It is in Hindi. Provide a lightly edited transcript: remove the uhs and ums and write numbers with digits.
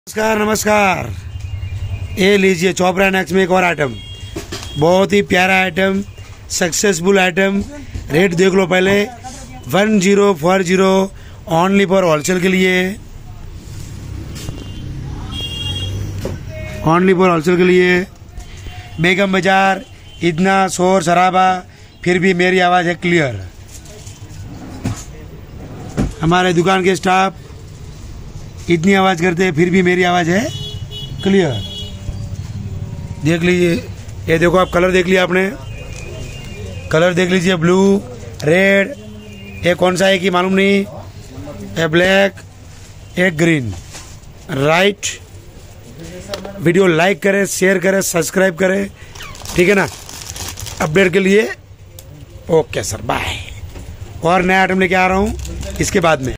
नमस्कार नमस्कार। ये लीजिए चोपड़ा नेक्स्ट में एक और आइटम, बहुत ही प्यारा आइटम, सक्सेसफुल आइटम। रेट देख लो पहले, 1040 ओनली फॉर होलसेल के लिए, ओनली फॉर होलसेल के लिए। बेगम बाजार, इतना शोर शराबा फिर भी मेरी आवाज़ है क्लियर। हमारे दुकान के स्टाफ इतनी आवाज़ करते हैं फिर भी मेरी आवाज़ है क्लियर। देख लीजिए, ये देखो आप कलर देख लिया आपने, कलर देख लीजिए, ब्लू, रेड, ये कौन सा है कि मालूम नहीं, ये ब्लैक, एक ग्रीन। राइट, वीडियो लाइक करें, शेयर करें, सब्सक्राइब करें, ठीक है ना, अपडेट के लिए। Okay sir, bye. और नया आइटम लेके आ रहा हूँ इसके बाद में।